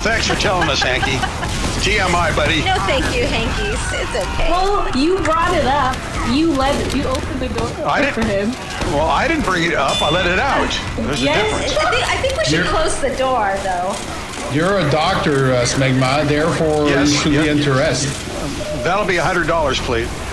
Thanks for telling us, Hanky. TMI, buddy. No, thank you, Hankies. It's okay. Well, you brought it up. You opened the door for him. Well, I didn't bring it up. I let it out. There's a difference. I think we should close the door, though. You're a doctor, Smegma, therefore you should be interested. That'll be $100, please.